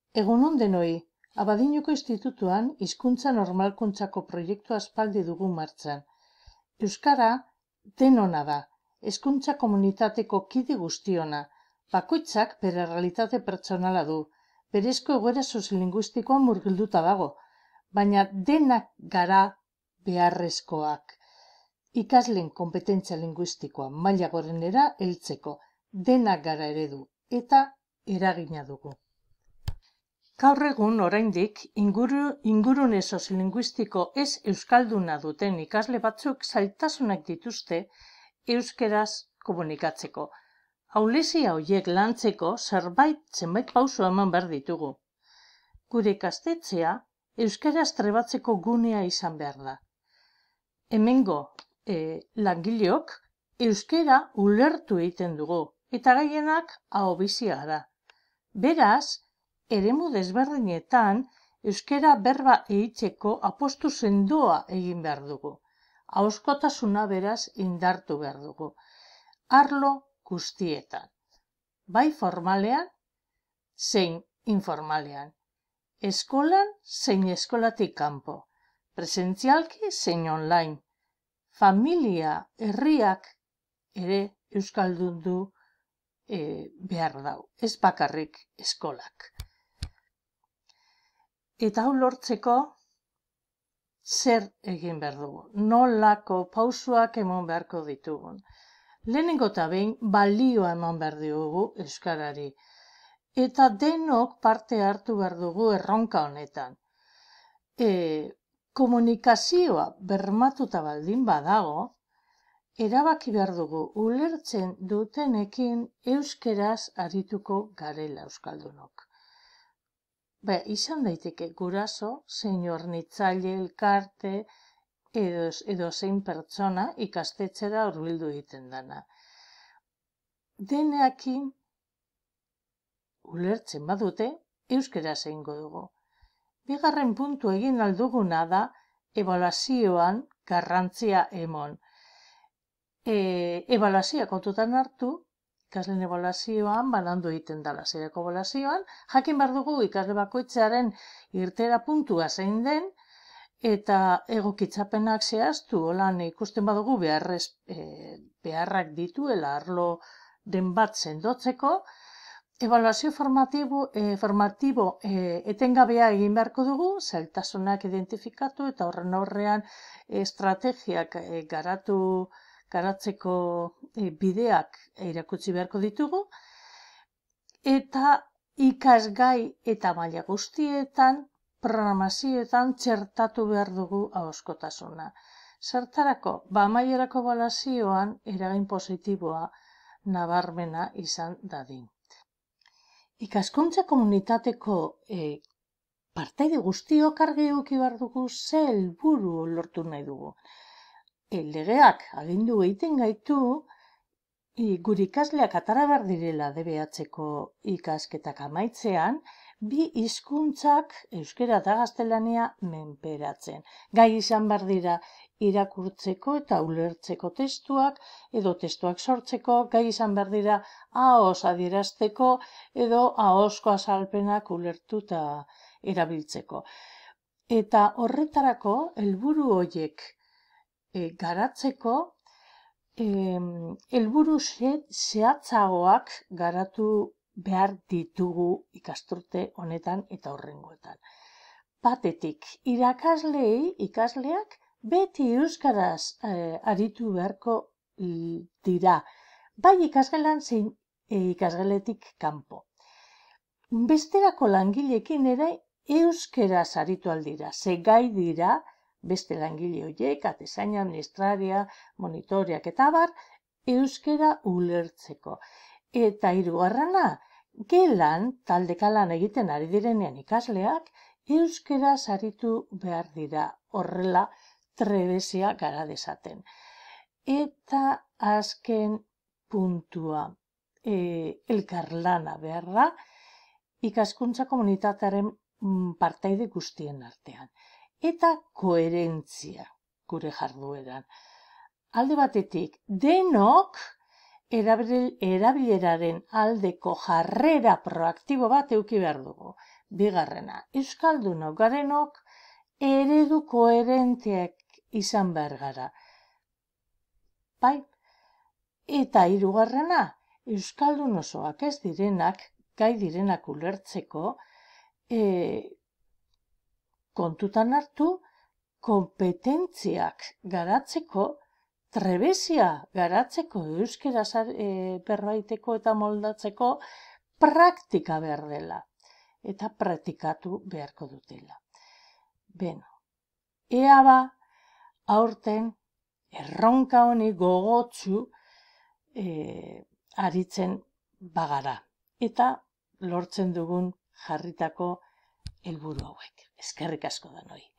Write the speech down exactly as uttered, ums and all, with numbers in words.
Egunon denoi, Abadiñoko Institutuan Hizkuntza Normalkuntzako proiektua aspaldi dugu martxan. Euskara denona da, hezkuntza komunitateko kide guztiona, bakoitzak bere realitate pertsonala du, berezko egoera soziolinguistikoan murgilduta dago, baina denak gara beharrezkoak. Ikasleen konpetentzia linguistikoa maila gorenera heltzeko, denak gara eredu eta eragina dugu. Gaur egun oraindik inguru, ingurune soziolinguistiko ez euskalduna duten ikasle batzuk zailtasunak dituzte euskeraz komunikatzeko. Ahulezia horiek lantzeko zerbait zenbait pauso eman behar ditugu. Gure ikastetxea euskaraz trebatzeko gunea izan behar da. Hemengo e, langileok euskara ulertu egiten dugu eta gehienak ahobizia da. Beraz, eremu desberdinetan euskara berba egiteko apostu sendoa egin behar dugu. Ahozkotasuna beraz indartu behar dugu. Arlo guztietan. Bai formalean, zein informalean. Eskolan zein eskolatik kanpo. Presentzialki zein online. Familia, herriak ere euskaldundu e, behar dau. Ez bakarrik eskolak. Eta hau lortzeko zer egin behar dugu, nolako pausuak eman beharko ditugun. Lehenengo eta behin balioa eman behar dugu euskarari. Eta denok parte hartu behar dugu erronka honetan. E, komunikazioa bermatuta baldin badago, erabaki behar dugu ulertzen dutenekin euskeraz arituko garela euskaldunok. Ba, izan daiteke guraso, zein hornitzaile elkarte, edo, edo zein pertsona ikastetxera hurbildu egiten dana. Denekin ulertzen badute, euskeraz egingo dugu. Bigarren puntu egin alduguna da ebaluazioan garrantzia emon. E, ebaluazioa kontutan hartu, ikasleen ebaluazioan banandu egiten dela zereko ebaluazioan, jakin behar dugu ikasle bakoitzaren irtera puntua zein den, eta egokitzapenak zehaztu, holan ikusten badugu beharrez, e, beharrak dituela arlo den bat sendotzeko, ebaluazio formatibo, e, formatibo e, etengabea egin beharko dugu, zailtasunak identifikatu eta horren aurrean estrategiak e, garatu garatzeko e, bideak irakutsi beharko ditugu, eta ikasgai eta maila guztietan, programazioetan txertatu behar dugu ahozkotasuna. Zertarako, ba amaierako ebaluazioan eragin positiboa nabarmena izan dadin. Ikaskuntza komunitateko e, partaide guztiok argi eduki behar dugu ze helburu lortu nahi dugu. E, legeak agindu egiten gaitu e, gure ikasleak atara behar direla D B H-ko ikasketak amaitzean, bi hizkuntzak euskera eta gaztelania menperatzen. Gai izan behar dira irakurtzeko eta ulertzeko testuak, edo testuak sortzeko, gai izan behar dira ahoz adierazteko, edo ahozko azalpenak ulertu eta erabiltzeko. Eta horretarako, helburu horiek e, garatzeko, helburu zehatzagoak garatu behar ditugu ikasturte honetan eta horrengoetan. Batetik, irakasleei, ikasleak, beti euskaraz eh, aritu beharko dira, bai ikasgelan zein e, ikasgeletik kanpo. Besterako langileekin ere euskeraz aritu aldira, ze gai dira beste langile horiek, atezaina, administraria, monitoreak eta bar, euskera ulertzeko. Eta hirugarrena, gelan, taldeka lan egiten ari direnean ikasleak, euskeraz aritu behar dira, horrela trebezia gara dezaten. Eta azken puntua, e, elkarlana behar da, ikaskuntza komunitatearen partaide guztien artean. Eta koherentzia gure jardueran. Alde batetik, denok erabileraren aldeko jarrera proaktibo bat eduki behar dugu. Bigarrena, euskaldunok garenok eredu koherenteak izan behar gara. Bai? Eta hirugarrena, euskaldun osoak ez direnak, gai direnak ulertzeko, e, kontutan hartu, kompetentziak garatzeko, trebezia garatzeko, euskaraz e, berbaiteko eta moldatzeko, praktika behar dela. Eta praktikatu beharko dutela. Beno, ea ba, aurten, erronka honi gogotsu e, aritzen bagara. Eta lortzen dugun jarritako helburu hauek. Eskerrik asko denoi.